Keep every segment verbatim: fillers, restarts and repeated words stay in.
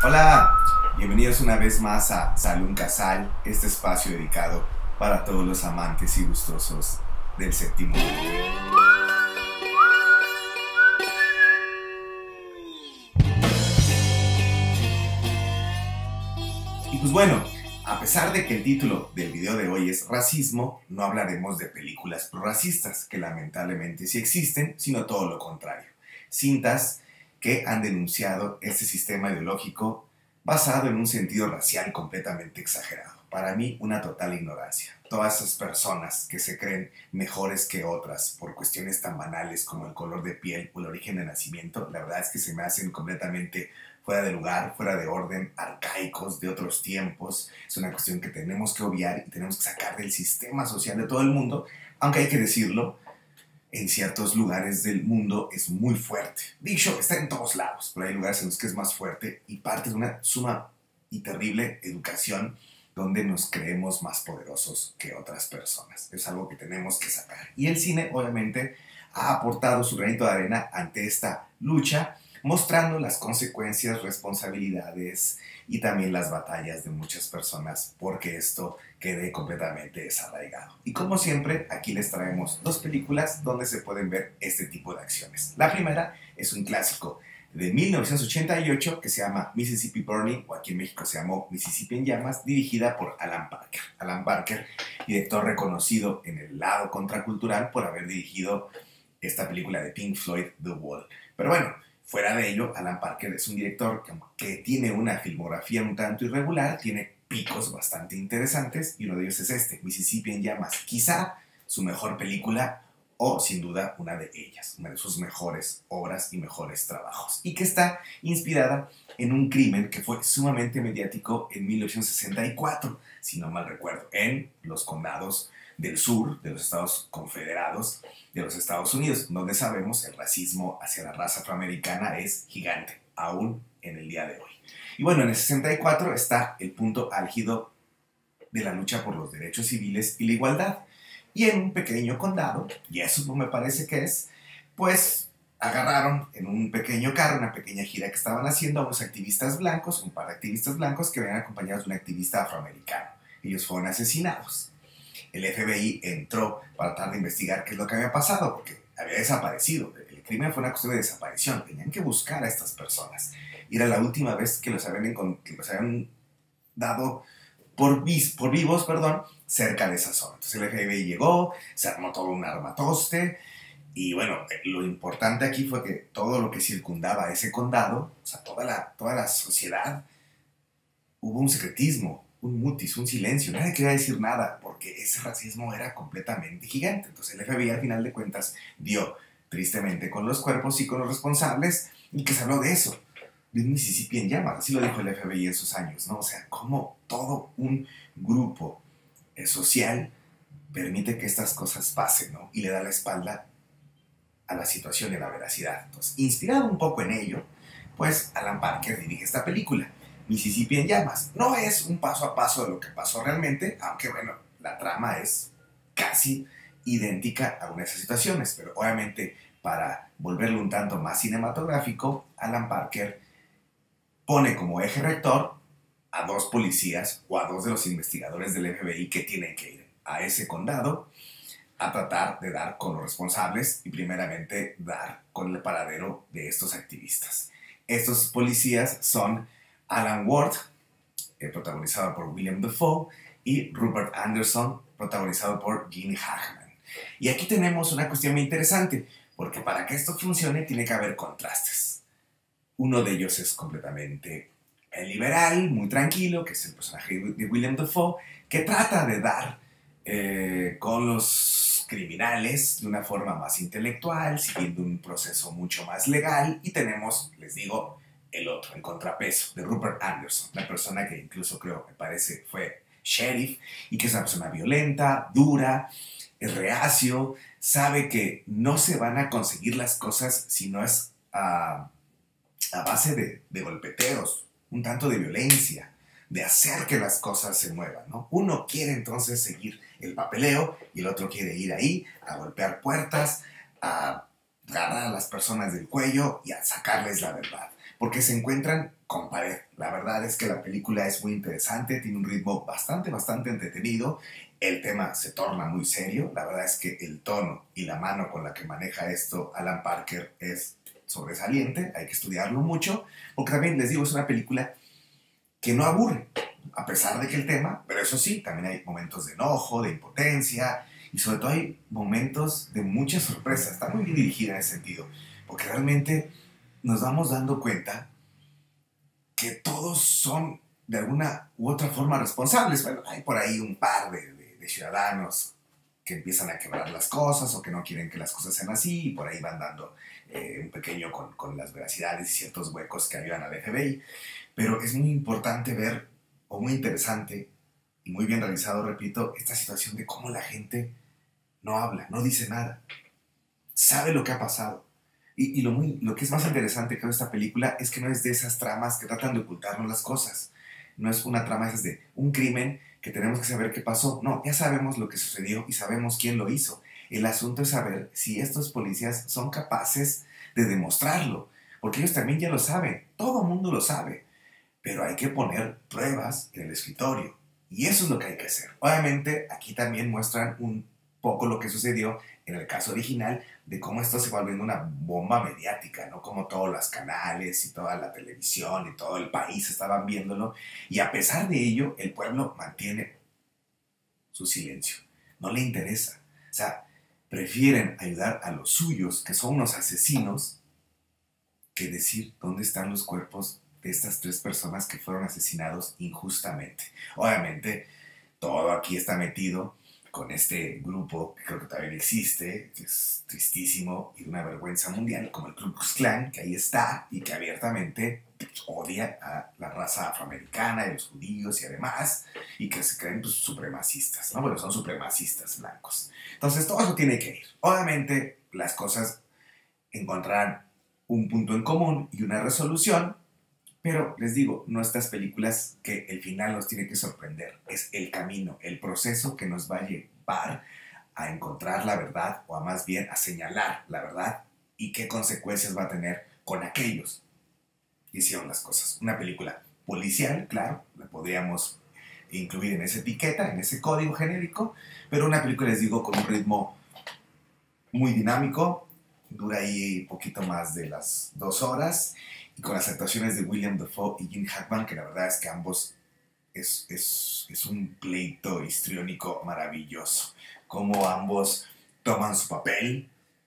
Hola, bienvenidos una vez más a Salón Casal, este espacio dedicado para todos los amantes y gustosos del séptimo arte. Y pues bueno, a pesar de que el título del video de hoy es racismo, no hablaremos de películas prorracistas, que lamentablemente sí existen, sino todo lo contrario. Cintas que han denunciado este sistema ideológico basado en un sentido racial completamente exagerado. Para mí, una total ignorancia. Todas esas personas que se creen mejores que otras por cuestiones tan banales como el color de piel o el origen de nacimiento, la verdad es que se me hacen completamente fuera de lugar, fuera de orden, arcaicos, de otros tiempos. Es una cuestión que tenemos que obviar y tenemos que sacar del sistema social de todo el mundo, aunque hay que decirlo, en ciertos lugares del mundo es muy fuerte. Dicho, está en todos lados, pero hay lugares en los que es más fuerte y parte de una suma y terrible educación donde nos creemos más poderosos que otras personas. Es algo que tenemos que sacar. Y el cine, obviamente, ha aportado su granito de arena ante esta lucha, mostrando las consecuencias, responsabilidades y también las batallas de muchas personas porque esto quede completamente desarraigado. Y como siempre, aquí les traemos dos películas donde se pueden ver este tipo de acciones. La primera es un clásico de mil novecientos ochenta y ocho que se llama Mississippi Burning, o aquí en México se llamó Mississippi en Llamas, dirigida por Alan Parker. Alan Parker, director reconocido en el lado contracultural por haber dirigido esta película de Pink Floyd, The Wall. Pero bueno, fuera de ello, Alan Parker es un director que, que tiene una filmografía un tanto irregular, tiene picos bastante interesantes y uno de ellos es este, Mississippi en Llamas, quizá su mejor película o sin duda una de ellas, una de sus mejores obras y mejores trabajos, y que está inspirada en un crimen que fue sumamente mediático en mil novecientos sesenta y cuatro, si no mal recuerdo, en los condados del sur de los Estados Confederados de los Estados Unidos, donde sabemos el racismo hacia la raza afroamericana es gigante, aún en el día de hoy. Y bueno, en el sesenta y cuatro está el punto álgido de la lucha por los derechos civiles y la igualdad. Y en un pequeño condado, y eso no me parece que es, pues agarraron en un pequeño carro, una pequeña gira que estaban haciendo a unos activistas blancos, un par de activistas blancos que venían acompañados de un activista afroamericano. Ellos fueron asesinados. El F B I entró para tratar de investigar qué es lo que había pasado, porque había desaparecido. El crimen fue una cuestión de desaparición. Tenían que buscar a estas personas. Y era la última vez que los habían, que los habían dado por, vis, por vivos perdón, cerca de esa zona. Entonces el F B I llegó, se armó todo un armatoste. Y bueno, lo importante aquí fue que todo lo que circundaba ese condado, o sea, toda la, toda la sociedad, hubo un secretismo, un mutis, un silencio, nadie quería decir nada, porque ese racismo era completamente gigante. Entonces el F B I al final de cuentas dio tristemente con los cuerpos y con los responsables, y que se habló de eso, de un Mississippi en llamas, así lo dijo el F B I en sus años, ¿no? O sea, cómo todo un grupo eh, social permite que estas cosas pasen, ¿no? Y le da la espalda a la situación y a la veracidad. Entonces, inspirado un poco en ello, pues Alan Parker dirige esta película, Mississippi en Llamas. No es un paso a paso de lo que pasó realmente, aunque bueno, la trama es casi idéntica a una de esas situaciones, pero obviamente para volverlo un tanto más cinematográfico, Alan Parker pone como eje rector a dos policías o a dos de los investigadores del F B I que tienen que ir a ese condado a tratar de dar con los responsables y primeramente dar con el paradero de estos activistas. Estos policías son Alan Ward, eh, protagonizado por William Dafoe, y Rupert Anderson, protagonizado por Gene Hackman. Y aquí tenemos una cuestión muy interesante, porque para que esto funcione tiene que haber contrastes. Uno de ellos es completamente liberal, muy tranquilo, que es el personaje de William Dafoe, que trata de dar eh, con los criminales de una forma más intelectual, siguiendo un proceso mucho más legal, y tenemos, les digo, el otro, el contrapeso de Rupert Anderson, una persona que incluso creo, me parece, fue sheriff, y que es una persona violenta, dura, es reacio, sabe que no se van a conseguir las cosas si no es a, a base de, de golpeteos, un tanto de violencia, de hacer que las cosas se muevan, ¿no? Uno quiere entonces seguir el papeleo y el otro quiere ir ahí a golpear puertas, a agarrar a las personas del cuello y a sacarles la verdad. porque se encuentran con pared. La verdad es que la película es muy interesante, tiene un ritmo bastante, bastante entretenido. El tema se torna muy serio. La verdad es que el tono y la mano con la que maneja esto Alan Parker es sobresaliente. Hay que estudiarlo mucho, porque también les digo, es una película que no aburre, a pesar de que el tema, pero eso sí, también hay momentos de enojo, de impotencia, y sobre todo hay momentos de mucha sorpresa. Está muy bien dirigida en ese sentido, porque realmente nos vamos dando cuenta que todos son de alguna u otra forma responsables. Bueno, hay por ahí un par de, de, de ciudadanos que empiezan a quebrar las cosas o que no quieren que las cosas sean así, y por ahí van dando eh, un pequeño con, con las veracidades y ciertos huecos que ayudan al F B I. Pero es muy importante ver, o muy interesante, y muy bien realizado, repito, esta situación de cómo la gente no habla, no dice nada, sabe lo que ha pasado. Y, y lo, muy, lo que es más interesante, creo, de esta película es que no es de esas tramas que tratan de ocultarnos las cosas. No es una trama esas de un crimen que tenemos que saber qué pasó. No, ya sabemos lo que sucedió y sabemos quién lo hizo. El asunto es saber si estos policías son capaces de demostrarlo, porque ellos también ya lo saben, todo el mundo lo sabe, pero hay que poner pruebas en el escritorio. Y eso es lo que hay que hacer. Obviamente, aquí también muestran un poco lo que sucedió en el caso original, de cómo esto se va volviendo una bomba mediática, ¿no? Como todos los canales y toda la televisión y todo el país estaban viéndolo. Y a pesar de ello, el pueblo mantiene su silencio. No le interesa. O sea, prefieren ayudar a los suyos, que son unos asesinos, que decir dónde están los cuerpos de estas tres personas que fueron asesinados injustamente. Obviamente, todo aquí está metido con este grupo que creo que también existe, que es tristísimo y de una vergüenza mundial, como el Ku Klux Klan, que ahí está y que abiertamente odia a la raza afroamericana y los judíos y además, y que se creen pues, supremacistas, ¿no? Bueno, son supremacistas blancos. Entonces, todo eso tiene que ir. Obviamente, las cosas encontrarán un punto en común y una resolución, pero les digo, no estas películas que el final nos tiene que sorprender, es el camino, el proceso que nos va a llevar a encontrar la verdad, o a más bien a señalar la verdad y qué consecuencias va a tener con aquellos que hicieron las cosas. Una película policial, claro, la podríamos incluir en esa etiqueta, en ese código genérico, pero una película, les digo, con un ritmo muy dinámico, dura ahí un poquito más de las dos horas, y con las actuaciones de William Dafoe y Gene Hackman, que la verdad es que ambos es, es, es un pleito histriónico maravilloso. Cómo ambos toman su papel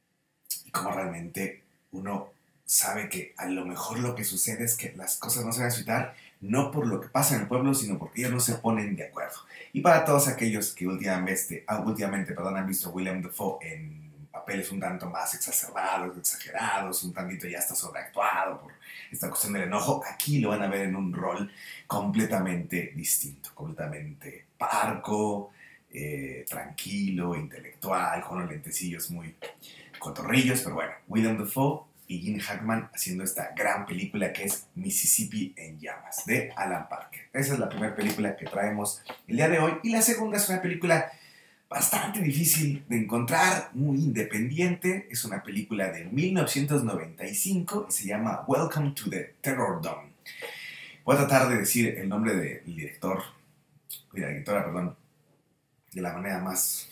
y cómo realmente uno sabe que a lo mejor lo que sucede es que las cosas no se van a suscitar no por lo que pasa en el pueblo, sino porque ellos no se ponen de acuerdo. Y para todos aquellos que últimamente, últimamente perdón, han visto a William Dafoe en papeles un tanto más exacerbados, exagerados, un tantito ya está sobreactuado por esta cuestión del enojo, aquí lo van a ver en un rol completamente distinto, completamente parco, eh, tranquilo, intelectual, con unos lentecillos muy cotorrillos, pero bueno, William Dafoe y Gene Hackman haciendo esta gran película que es Mississippi en llamas, de Alan Parker. Esa es la primera película que traemos el día de hoy, y la segunda es una película bastante difícil de encontrar, muy independiente. Es una película de mil novecientos noventa y cinco y se llama Welcome to the Terror Dome. Voy a tratar de decir el nombre del director, de la directora, perdón, de la manera más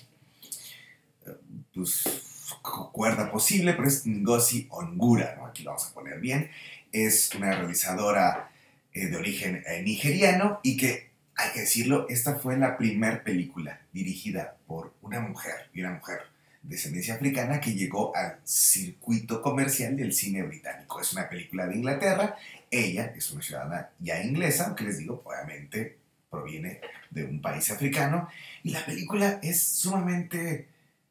pues, cuerda posible, pero es Ngozi Ongura, ¿no? Aquí lo vamos a poner bien. Es una realizadora eh, de origen eh, nigeriano y que, hay que decirlo, esta fue la primera película dirigida por una mujer, y una mujer de descendencia africana que llegó al circuito comercial del cine británico. Es una película de Inglaterra, ella es una ciudadana ya inglesa, aunque les digo, obviamente proviene de un país africano, y la película es sumamente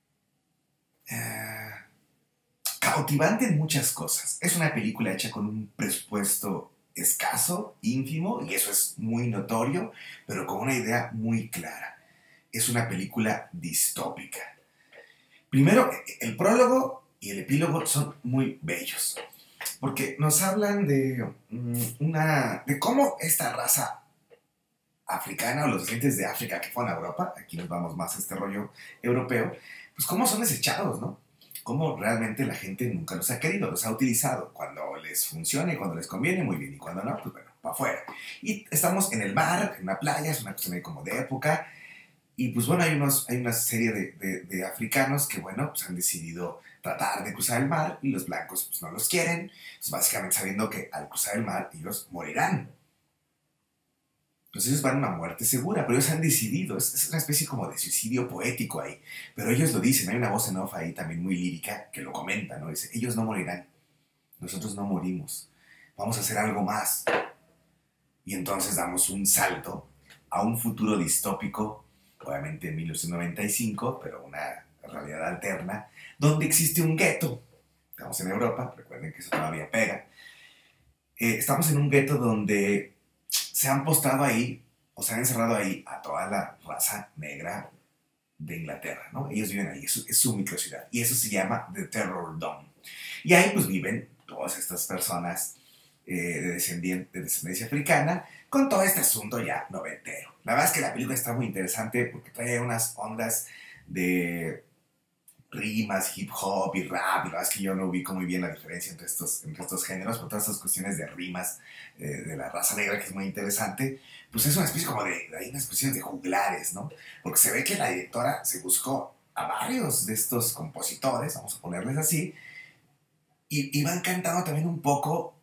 eh, cautivante en muchas cosas. Es una película hecha con un presupuesto escaso, ínfimo, y eso es muy notorio, pero con una idea muy clara. Es una película distópica. Primero, el prólogo y el epílogo son muy bellos, porque nos hablan de, una, de cómo esta raza africana, o los descendientes de África que fueron a Europa, aquí nos vamos más a este rollo europeo, pues cómo son desechados, ¿no? cómo realmente la gente nunca los ha querido, los ha utilizado. Cuando les funciona y cuando les conviene, muy bien. Y cuando no, pues bueno, para afuera. Y estamos en el mar, en una playa, es una cuestión ahí como de época. Y pues bueno, hay, unos, hay una serie de, de, de africanos que, bueno, pues han decidido tratar de cruzar el mar y los blancos pues no los quieren. Pues básicamente sabiendo que al cruzar el mar ellos morirán. Entonces ellos van a una muerte segura, pero ellos han decidido, es, es una especie como de suicidio poético ahí. Pero ellos lo dicen, hay una voz en off ahí también muy lírica que lo comenta, ¿no? Dice, ellos no morirán, nosotros no morimos, vamos a hacer algo más. Y entonces damos un salto a un futuro distópico, obviamente en mil novecientos noventa y cinco, pero una realidad alterna, donde existe un gueto. Estamos en Europa, recuerden que eso todavía pega. Eh, estamos en un gueto donde se han postado ahí, o se han encerrado ahí a toda la raza negra de Inglaterra, ¿no? Ellos viven ahí, es su, es su microciudad, y eso se llama The Terror Dome. Y ahí pues viven todas estas personas eh, de, descendien- de descendencia africana, con todo este asunto ya noventero. La verdad es que la película está muy interesante porque trae unas ondas de rimas, hip hop y rap, y la verdad es que yo no ubico muy bien la diferencia entre estos, entre estos géneros, pero todas estas cuestiones de rimas eh, de la raza negra, que es muy interesante, pues es una especie como de, hay unas cuestiones de juglares, ¿no? Porque se ve que la directora se buscó a varios de estos compositores, vamos a ponerles así, y, y van cantando también un poco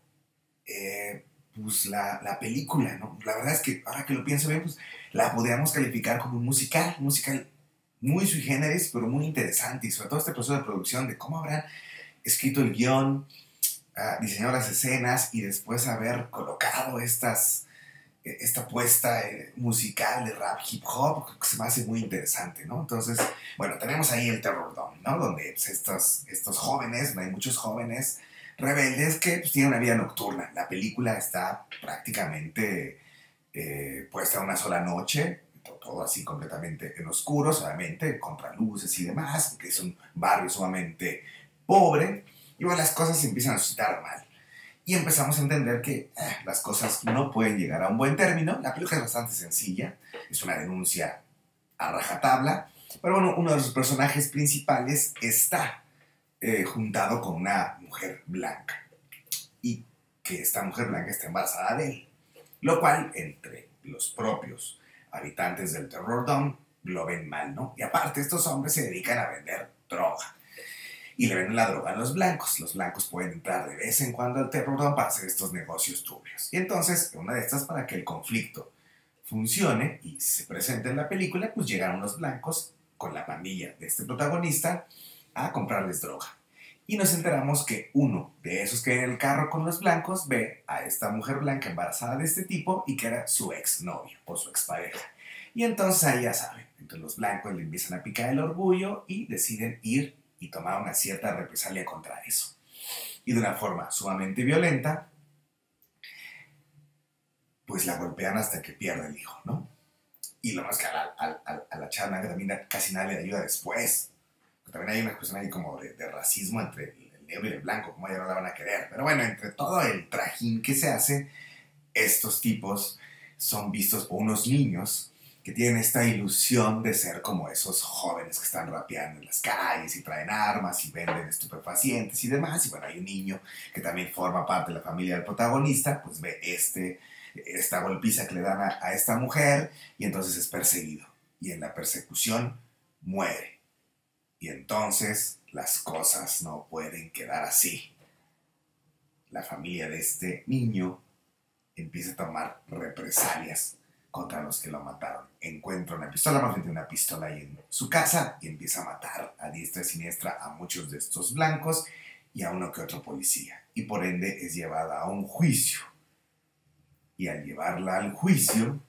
eh, pues la, la película, ¿no? La verdad es que ahora que lo pienso bien, pues la podríamos calificar como un musical, un musical muy sui generis, pero muy interesante, y sobre todo este proceso de producción, de cómo habrán escrito el guión, uh, diseñado las escenas, y después haber colocado estas, eh, esta puesta eh, musical de rap hip hop, que se me hace muy interesante, ¿no? Entonces, bueno, tenemos ahí el Terror Dome, ¿no? Donde pues, estos, estos jóvenes, hay muchos jóvenes rebeldes que pues, tienen una vida nocturna. La película está prácticamente eh, puesta una sola noche, todo así completamente en oscuro, solamente contra luces y demás, porque es un barrio sumamente pobre, y bueno, las cosas se empiezan a suscitar mal. Y empezamos a entender que eh, las cosas no pueden llegar a un buen término. La película es bastante sencilla, es una denuncia a rajatabla, pero bueno, uno de los personajes principales está eh, juntado con una mujer blanca, y que esta mujer blanca está embarazada de él, lo cual entre los propios habitantes del Terror Dome lo ven mal, ¿no? Y aparte estos hombres se dedican a vender droga, y le venden la droga a los blancos. Los blancos pueden entrar de vez en cuando al Terror Dome para hacer estos negocios turbios. Y entonces, una de estas, para que el conflicto funcione y se presente en la película, pues llegan unos blancos con la pandilla de este protagonista a comprarles droga. Y nos enteramos que uno de esos que en el carro con los blancos ve a esta mujer blanca embarazada de este tipo, y que era su exnovio o su expareja. Y entonces ahí ya saben, entre los blancos le empiezan a picar el orgullo y deciden ir y tomar una cierta represalia contra eso. Y de una forma sumamente violenta, pues la golpean hasta que pierde el hijo, ¿no? Y lo más que a la, a, a, a la chava blanca también casi nadie le ayuda después. También hay una cuestión ahí como de, de racismo entre el negro y el blanco, como ya no la van a querer. Pero bueno, entre todo el trajín que se hace, estos tipos son vistos por unos niños que tienen esta ilusión de ser como esos jóvenes que están rapeando en las calles y traen armas y venden estupefacientes y demás. Y bueno, hay un niño que también forma parte de la familia del protagonista, pues ve este, esta golpiza que le dan a, a esta mujer, y entonces es perseguido. Y en la persecución muere. Y entonces las cosas no pueden quedar así. La familia de este niño empieza a tomar represalias contra los que lo mataron. Encuentra una pistola, más bien una pistola ahí en su casa, y empieza a matar a diestra y siniestra a muchos de estos blancos y a uno que otro policía. Y por ende es llevada a un juicio. Y al llevarla al juicio,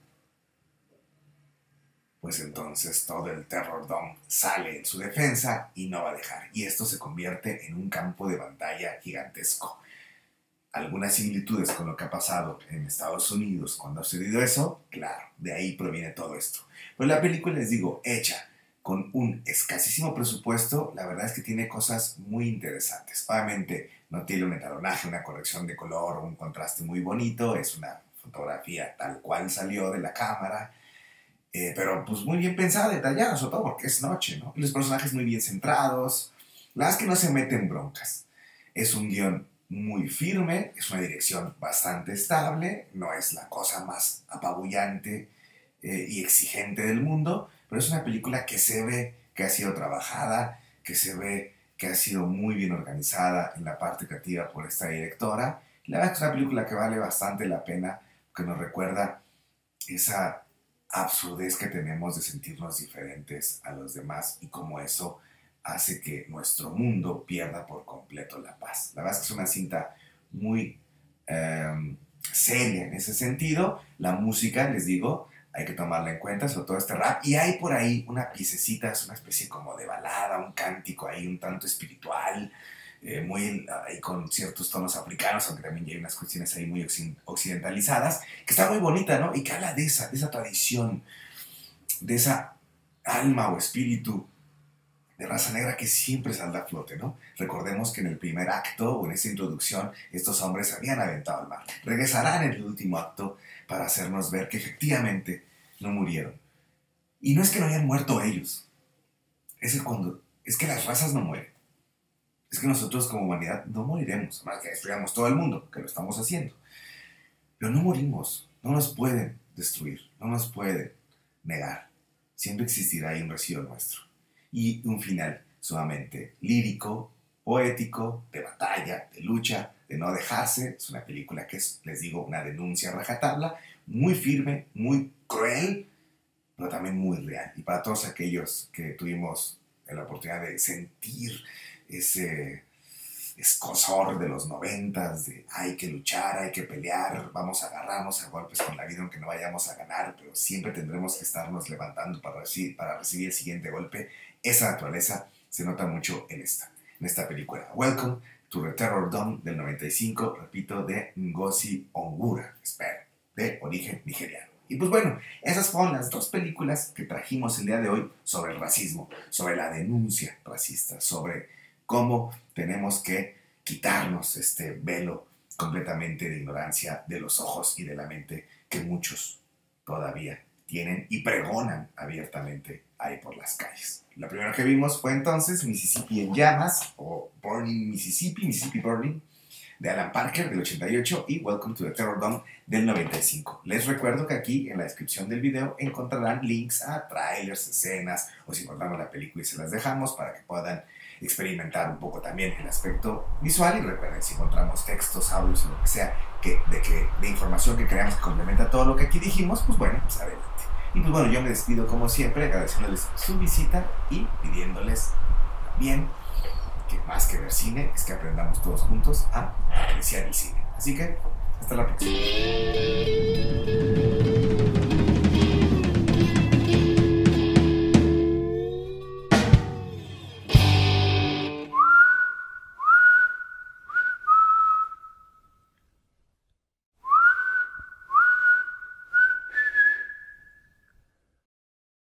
pues entonces todo el Terror Dome sale en su defensa y no va a dejar. Y esto se convierte en un campo de batalla gigantesco. Algunas similitudes con lo que ha pasado en Estados Unidos cuando ha sucedido eso, claro, de ahí proviene todo esto. Pues la película, les digo, hecha con un escasísimo presupuesto, la verdad es que tiene cosas muy interesantes. Obviamente no tiene un etalonaje, una corrección de color, un contraste muy bonito, es una fotografía tal cual salió de la cámara, Eh, pero pues muy bien pensada, detallada, sobre todo porque es noche, ¿no? Y los personajes muy bien centrados, La verdad es que no se mete en broncas. Es un guión muy firme, es una dirección bastante estable, no es la cosa más apabullante eh, y exigente del mundo, pero es una película que se ve que ha sido trabajada, que se ve que ha sido muy bien organizada en la parte creativa por esta directora. La verdad es que es una película que vale bastante la pena, que nos recuerda esa absurdez que tenemos de sentirnos diferentes a los demás y cómo eso hace que nuestro mundo pierda por completo la paz. La verdad es que es una cinta muy eh, seria en ese sentido. La música, les digo, hay que tomarla en cuenta, sobre todo este rap. Y hay por ahí una piececita, es una especie como de balada, un cántico ahí un tanto espiritual, eh, muy ahí con ciertos tonos africanos, aunque también hay unas cuestiones ahí muy occidentalizadas, que está muy bonita, ¿no? Y que habla de esa, de esa tradición, de esa alma o espíritu de raza negra que siempre saldrá a flote, ¿no? Recordemos que en el primer acto o en esa introducción estos hombres se habían aventado al mar. Regresarán en el último acto para hacernos ver que efectivamente no murieron. Y no es que no hayan muerto ellos. Es que, cuando, es que las razas no mueren. Es que nosotros como humanidad no moriremos. Además que destruyamos todo el mundo, que lo estamos haciendo. Pero no morimos. No nos pueden destruir. No nos pueden negar. Siempre existirá ahí un residuo nuestro. Y un final sumamente lírico, poético, de batalla, de lucha, de no dejarse. Es una película que es, les digo, una denuncia a rajatabla, muy firme, muy cruel, pero también muy real. Y para todos aquellos que tuvimos la oportunidad de sentir ese escozor de los noventas, de hay que luchar, hay que pelear, vamos a agarrarnos a golpes con la vida aunque no vayamos a ganar, pero siempre tendremos que estarnos levantando para recibir, para recibir el siguiente golpe. Esa naturaleza se nota mucho en esta, en esta película. Welcome to the Terror Dome del noventa y cinco, repito, de Ngozi Ongura, espero, de origen nigeriano. Y pues bueno, esas fueron las dos películas que trajimos el día de hoy sobre el racismo, sobre la denuncia racista, sobre cómo tenemos que quitarnos este velo completamente de ignorancia de los ojos y de la mente que muchos todavía tienen y pregonan abiertamente ahí por las calles. La primera que vimos fue entonces Mississippi en llamas, o Burning Mississippi, Mississippi Burning, de Alan Parker del ochenta y ocho, y Welcome to the Terror Dome del noventa y cinco. Les recuerdo que aquí en la descripción del video encontrarán links a trailers, escenas, o si encontramos la película y se las dejamos para que puedan experimentar un poco también el aspecto visual. Y recuerden, si encontramos textos, audios o lo que sea que, de, que, de información que creamos que complementa todo lo que aquí dijimos, pues bueno, pues adelante. Y pues bueno, yo me despido como siempre agradeciéndoles su visita y pidiéndoles también que más que ver cine es que aprendamos todos juntos a apreciar el cine. Así que hasta la próxima.